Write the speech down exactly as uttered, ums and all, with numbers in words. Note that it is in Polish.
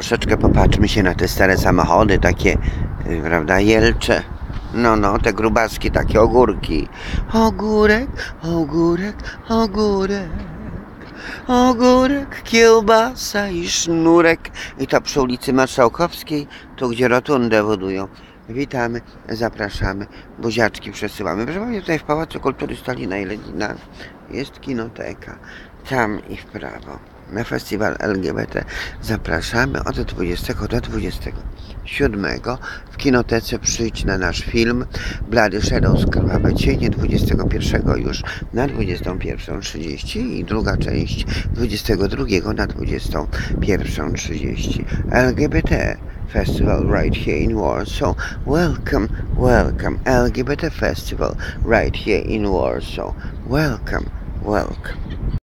troszeczkę popatrzmy się na te stare samochody, takie, y, prawda, jelcze. No, no, te grubaski, takie ogórki. Ogórek, ogórek, ogórek. Ogórek, kiełbasa i sznurek. I to przy ulicy Marszałkowskiej, tu gdzie rotundę budują. Witamy, zapraszamy, buziaczki przesyłamy. Proszę Państwa, tutaj w Pałacu Kultury Stalina i Lenina jest kinoteka. Tam i w prawo. Na festiwal L G B T zapraszamy od dwudziestego do dwudziestego siódmego. W kinotece przyjdź na nasz film Bloody Shadows, Krwawe Cienie, dwudziestego pierwszego już na dwudziestą pierwszą trzydzieści i druga część dwudziestego drugiego na dwudziestą pierwszą trzydzieści. L G B T Festival right here in Warsaw. Welcome, welcome. L G B T Festival right here in Warsaw. Welcome, welcome.